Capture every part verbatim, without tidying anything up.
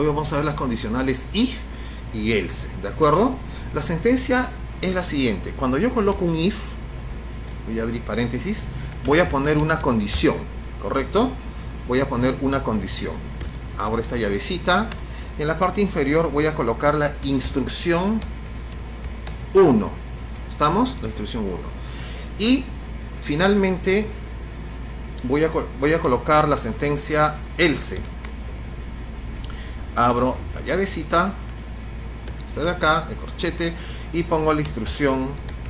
Hoy vamos a ver las condicionales if y else, ¿de acuerdo? La sentencia es la siguiente. Cuando yo coloco un if, voy a abrir paréntesis, voy a poner una condición, ¿correcto? Voy a poner una condición. Abro esta llavecita. En la parte inferior voy a colocar la instrucción uno. ¿Estamos? La instrucción uno. Y finalmente voy a, voy a colocar la sentencia else. Abro la llavecita, esta de acá, el corchete, y pongo la instrucción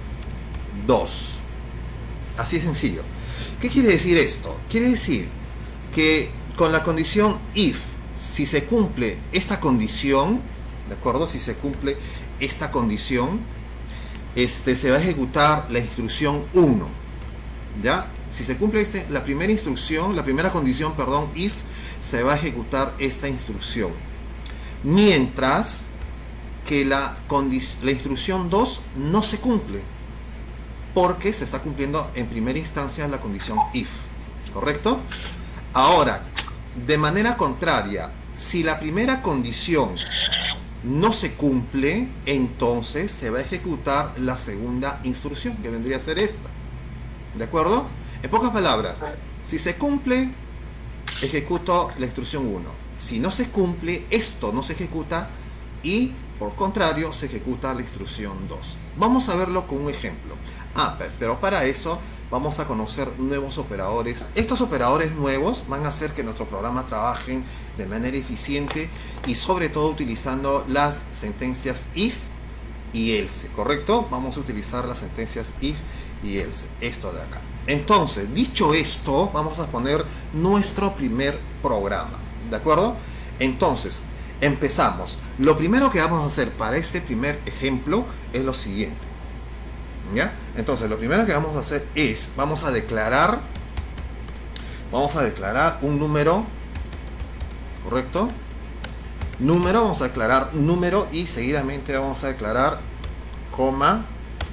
dos. Así de sencillo. ¿Qué quiere decir esto? Quiere decir que con la condición if, si se cumple esta condición, ¿de acuerdo? Si se cumple esta condición, este, se va a ejecutar la instrucción uno. ¿Ya? Si se cumple este, la primera instrucción, la primera condición, perdón, if, se va a ejecutar esta instrucción. Mientras que la, la instrucción dos no se cumple, porque se está cumpliendo en primera instancia la condición if, ¿correcto? Ahora, de manera contraria, si la primera condición no se cumple, entonces se va a ejecutar la segunda instrucción, que vendría a ser esta, ¿de acuerdo? En pocas palabras, si se cumple, ejecuto la instrucción uno. Si no se cumple, esto no se ejecuta y por contrario se ejecuta la instrucción dos. Vamos a verlo con un ejemplo. Ah, pero para eso vamos a conocer nuevos operadores. Estos operadores nuevos van a hacer que nuestro programa trabaje de manera eficiente y sobre todo utilizando las sentencias if y else, ¿correcto? Vamos a utilizar las sentencias if y else, esto de acá. Entonces, dicho esto, vamos a poner nuestro primer programa, ¿de acuerdo? Entonces, empezamos. Lo primero que vamos a hacer para este primer ejemplo es lo siguiente, ¿ya? Entonces, lo primero que vamos a hacer es, vamos a declarar, vamos a declarar un número, ¿correcto? Número, vamos a declarar número y seguidamente vamos a declarar coma,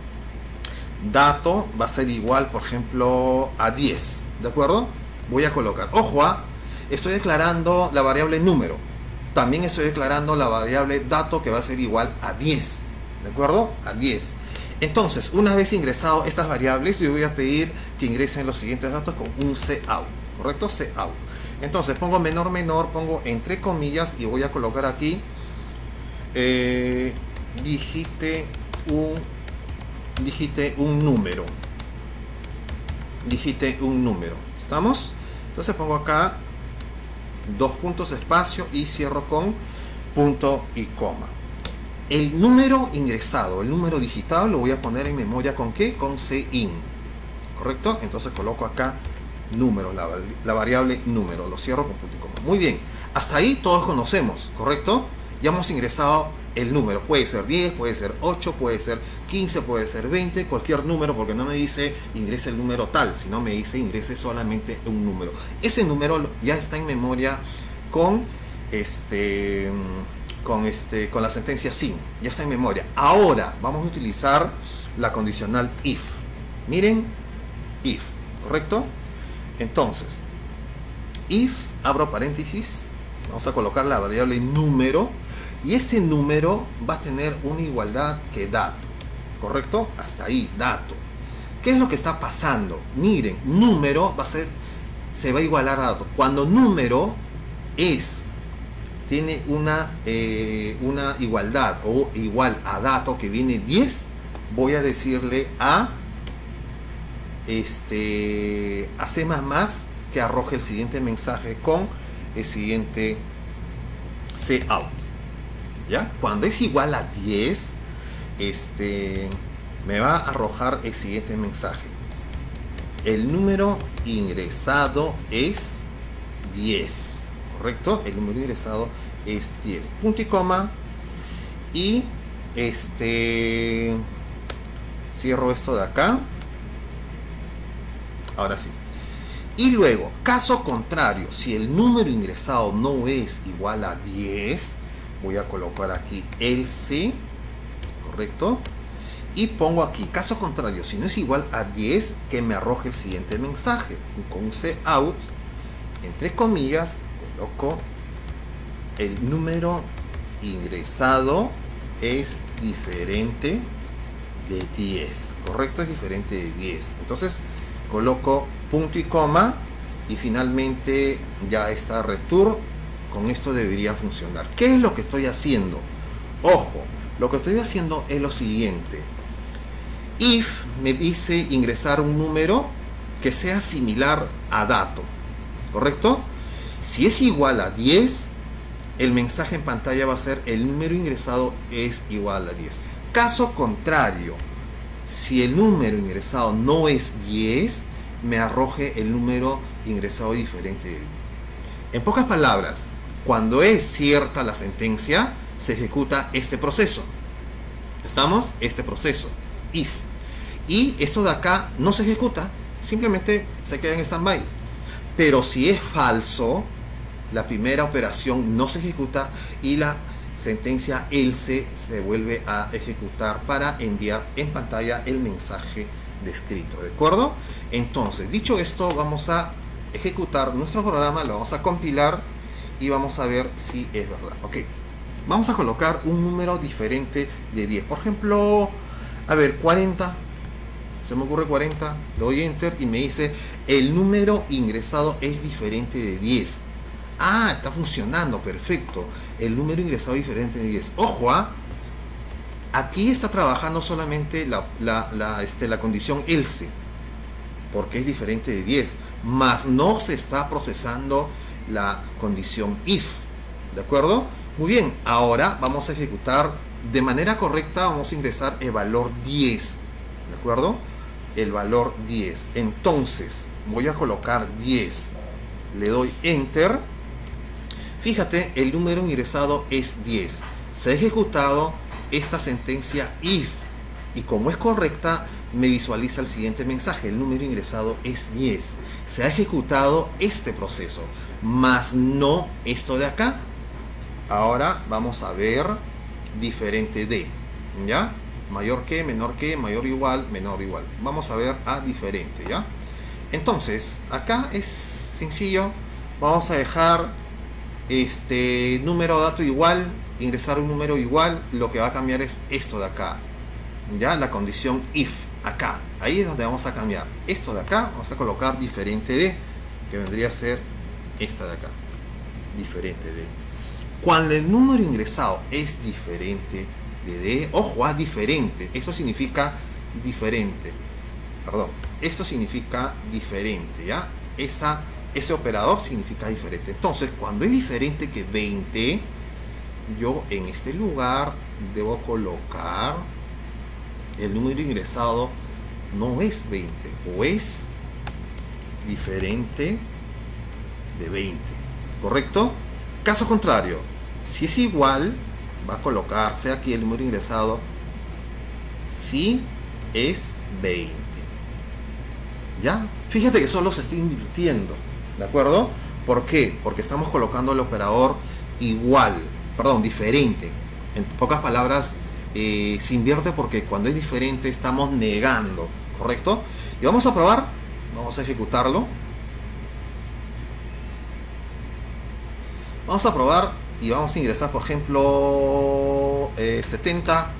dato, va a ser igual, por ejemplo, a diez, ¿de acuerdo? Voy a colocar, ojo, a, estoy declarando la variable número, también estoy declarando la variable dato que va a ser igual a diez, ¿de acuerdo? A diez. Entonces, una vez ingresado estas variables, yo voy a pedir que ingresen los siguientes datos con un cout, ¿correcto? Cout. Entonces, pongo menor menor, pongo entre comillas y voy a colocar aquí eh, digite un digite un número, digite un número, ¿estamos? Entonces pongo acá dos puntos espacio y cierro con punto y coma. El número ingresado, el número digitado lo voy a poner en memoria con ¿qué? Con cin, ¿correcto? Entonces coloco acá número, la, la variable número, lo cierro con punto y coma. Muy bien, hasta ahí todos conocemos, ¿correcto? Ya hemos ingresado el número, puede ser diez, puede ser ocho, puede ser quince, puede ser veinte, cualquier número, porque no me dice ingrese el número tal, sino me dice ingrese solamente un número. Ese número ya está en memoria con este con este con la sentencia sin, ya está en memoria. Ahora vamos a utilizar la condicional if. Miren, if, ¿correcto? Entonces, if, abro paréntesis, vamos a colocar la variable número. Y este número va a tener una igualdad que dato, ¿correcto? Hasta ahí, dato. ¿Qué es lo que está pasando? Miren, número va a ser, se va a igualar a dato. Cuando número es, tiene una, eh, una igualdad o igual a dato que viene diez, voy a decirle a, este, a C más más que arroje el siguiente mensaje con el siguiente cout. ¿Ya? Cuando es igual a diez, este, me va a arrojar el siguiente mensaje. El número ingresado es diez, ¿correcto? El número ingresado es diez. Punto y coma. Y este, cierro esto de acá. Ahora sí. Y luego, caso contrario, si el número ingresado no es igual a diez, voy a colocar aquí else, ¿correcto? Y pongo aquí, caso contrario, si no es igual a diez, que me arroje el siguiente mensaje. Con cout, entre comillas, coloco el número ingresado es diferente de diez, correcto, es diferente de diez. Entonces coloco punto y coma y finalmente ya está return. Con esto debería funcionar. ¿Qué es lo que estoy haciendo? Ojo, lo que estoy haciendo es lo siguiente. If me dice ingresar un número que sea similar a dato, ¿correcto? Si es igual a diez, el mensaje en pantalla va a ser el número ingresado es igual a diez. Caso contrario, si el número ingresado no es diez, me arroje el número ingresado diferente de diez. En pocas palabras, cuando es cierta la sentencia, se ejecuta este proceso. ¿Estamos? Este proceso, if. Y esto de acá no se ejecuta, simplemente se queda en stand-by. Pero si es falso, la primera operación no se ejecuta y la sentencia else se vuelve a ejecutar para enviar en pantalla el mensaje descrito. ¿De acuerdo? Entonces, dicho esto, vamos a ejecutar nuestro programa, lo vamos a compilar y vamos a ver si es verdad. Ok, vamos a colocar un número diferente de diez. Por ejemplo, a ver, cuarenta. Se me ocurre cuarenta, le doy enter y me dice el número ingresado es diferente de diez. Ah, está funcionando, perfecto. El número ingresado es diferente de diez. Ojo, ¿ah? Aquí está trabajando solamente la, la, la, este, la condición else, porque es diferente de diez, más no se está procesando la condición if. ¿De acuerdo? Muy bien, ahora vamos a ejecutar de manera correcta, vamos a ingresar el valor diez. ¿De acuerdo? El valor diez. Entonces, voy a colocar diez. Le doy enter. Fíjate, el número ingresado es diez. Se ha ejecutado esta sentencia if. Y como es correcta, me visualiza el siguiente mensaje. El número ingresado es diez. Se ha ejecutado este proceso, más no esto de acá. Ahora vamos a ver diferente de, ¿ya? Mayor que, menor que, mayor o igual, menor o igual. Vamos a ver a diferente, ¿ya? Entonces, acá es sencillo. Vamos a dejar este número dato igual, ingresar un número igual. Lo que va a cambiar es esto de acá, ¿ya? La condición if, acá. Ahí es donde vamos a cambiar. Esto de acá, vamos a colocar diferente de, que vendría a ser esta de acá. Diferente de. Cuando el número ingresado es diferente de D, ojo, a diferente, esto significa diferente, perdón, esto significa diferente, ¿ya? Esa, ese operador significa diferente. Entonces, cuando es diferente que veinte, yo en este lugar debo colocar el número ingresado no es veinte, o es diferente de veinte, ¿correcto? Caso contrario, si es igual, va a colocarse aquí el número ingresado si es veinte. ¿Ya? Fíjate que solo se está invirtiendo, ¿de acuerdo? ¿Por qué? Porque estamos colocando el operador igual, perdón, diferente. En pocas palabras, eh, se invierte porque cuando es diferente estamos negando, ¿correcto? Y vamos a probar, vamos a ejecutarlo. Vamos a probar y vamos a ingresar, por ejemplo, eh, setenta.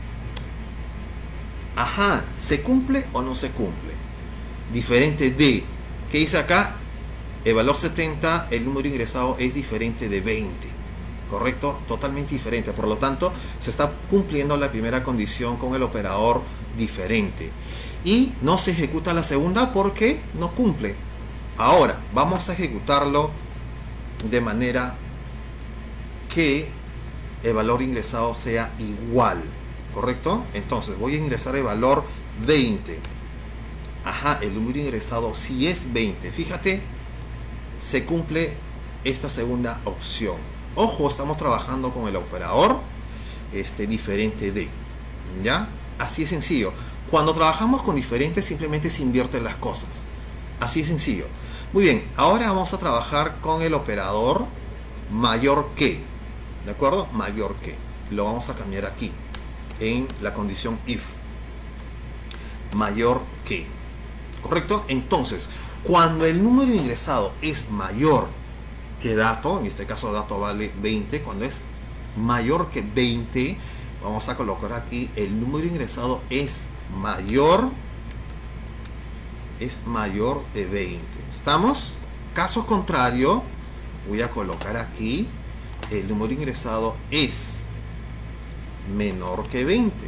Ajá, ¿se cumple o no se cumple? Diferente de, ¿qué dice acá? El valor setenta, el número ingresado es diferente de veinte, ¿correcto? Totalmente diferente, por lo tanto, se está cumpliendo la primera condición con el operador diferente. Y no se ejecuta la segunda porque no cumple. Ahora, vamos a ejecutarlo de manera que el valor ingresado sea igual, ¿correcto? Entonces voy a ingresar el valor veinte. Ajá, el número ingresado sí es veinte. Fíjate, se cumple esta segunda opción. Ojo, estamos trabajando con el operador este, diferente de, ¿ya? Así es sencillo. Cuando trabajamos con diferentes, simplemente se invierten las cosas. Así es sencillo. Muy bien, ahora vamos a trabajar con el operador mayor que, ¿de acuerdo? Mayor que. Lo vamos a cambiar aquí, en la condición if. Mayor que. ¿Correcto? Entonces, cuando el número ingresado es mayor que dato, en este caso dato vale veinte, cuando es mayor que veinte, vamos a colocar aquí el número ingresado es mayor, es mayor de veinte. ¿Estamos? Caso contrario, voy a colocar aquí el número ingresado es menor que veinte.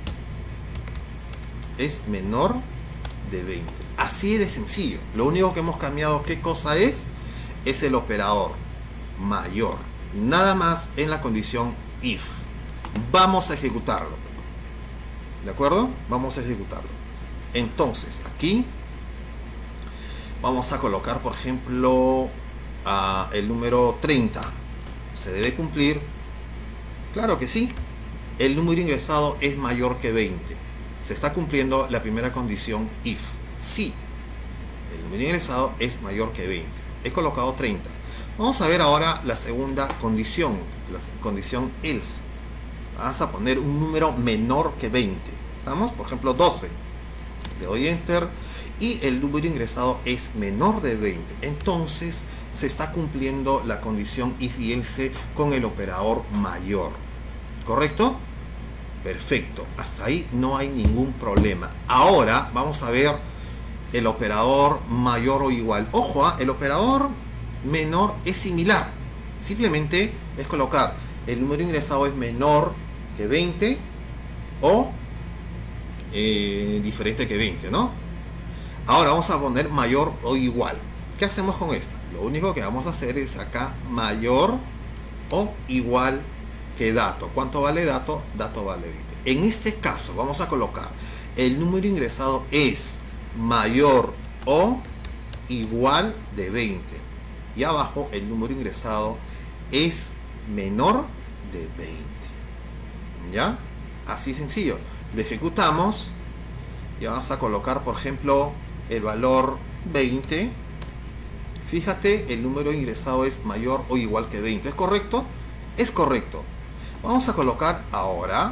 Es menor de veinte. Así de sencillo. Lo único que hemos cambiado, ¿qué cosa es? Es el operador mayor. Nada más en la condición if. Vamos a ejecutarlo. ¿De acuerdo? Vamos a ejecutarlo. Entonces, aquí vamos a colocar, por ejemplo, uh, el número treinta. ¿Se debe cumplir? Claro que sí. El número ingresado es mayor que veinte. Se está cumpliendo la primera condición if. Sí. El número ingresado es mayor que veinte. He colocado treinta. Vamos a ver ahora la segunda condición. La condición else. Vamos a poner un número menor que veinte. ¿Estamos? Por ejemplo, doce. Le doy enter. Y el número ingresado es menor de veinte. Entonces se está cumpliendo la condición if y else con el operador mayor. ¿Correcto? Perfecto. Hasta ahí no hay ningún problema. Ahora vamos a ver el operador mayor o igual. Ojo, ¿eh? El operador menor es similar. Simplemente es colocar el número ingresado es menor que veinte o eh, diferente que veinte, ¿no? Ahora vamos a poner mayor o igual. ¿Qué hacemos con esta? Lo único que vamos a hacer es acá mayor o igual que dato. ¿Cuánto vale dato? Dato vale veinte. En este caso vamos a colocar el número ingresado es mayor o igual de veinte. Y abajo el número ingresado es menor de veinte. ¿Ya? Así sencillo. Lo ejecutamos y vamos a colocar, por ejemplo, el valor veinte. Fíjate, el número ingresado es mayor o igual que veinte. ¿Es correcto? Es correcto. Vamos a colocar ahora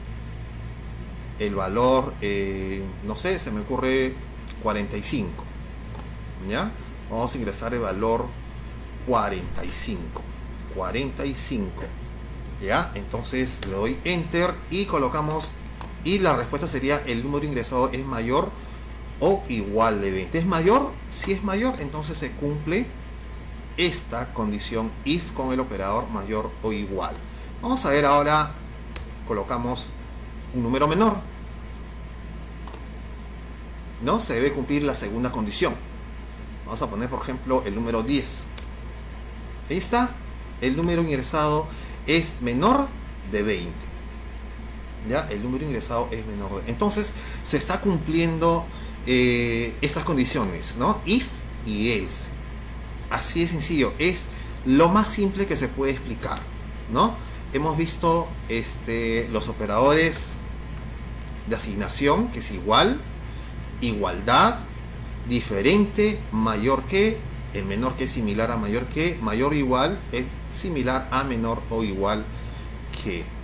el valor, eh, no sé, se me ocurre cuarenta y cinco. ¿Ya? Vamos a ingresar el valor cuarenta y cinco. cuarenta y cinco. ¿Ya? Entonces le doy enter y colocamos, y la respuesta sería el número ingresado es mayor o igual de veinte. ¿Es mayor? Si es mayor, entonces se cumple esta condición if con el operador mayor o igual. Vamos a ver ahora, colocamos un número menor. No se debe cumplir la segunda condición. Vamos a poner, por ejemplo, el número diez. Ahí está. El número ingresado es menor de veinte. ¿Ya? El número ingresado es menor de veinte. Entonces, se está cumpliendo eh, estas condiciones, ¿no? If y else. Así de sencillo. Es lo más simple que se puede explicar, ¿no? Hemos visto este, los operadores de asignación, que es igual, igualdad, diferente, mayor que, el menor que es similar a mayor que, mayor o igual es similar a menor o igual que.